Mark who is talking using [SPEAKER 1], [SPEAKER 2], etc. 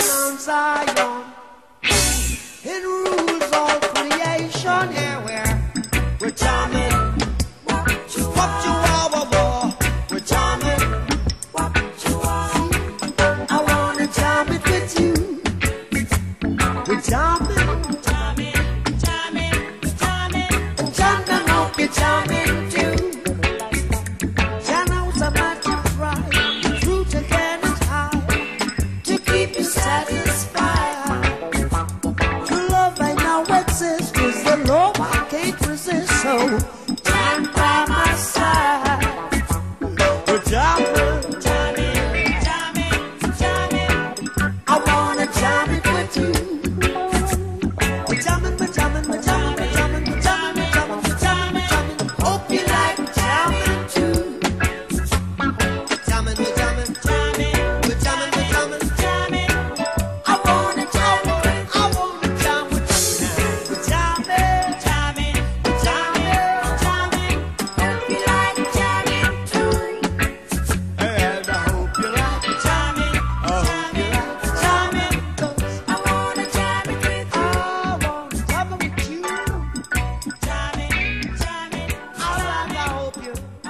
[SPEAKER 1] Mount Zion. It rules all creation. Yeah, we're jamming. What you are, we're jamming. I wanna jam it with you. We're jamming. Jam, I hope you're jamming too. Jam was a magic fry. The fruit again is high to keep you satisfied. True love right now exists 'cause the love I can't resist. So jam by my side. We're jamming. I wanna jam it with you. We're jamming. Hope you like jamming too. Jamming. I wanna jam with you now. We're jamming. Hope you like jamming too. And I hope you like jamming. I hope you like jamming. 'Cause I wanna jam it with you. I wanna jam it with you. I hope you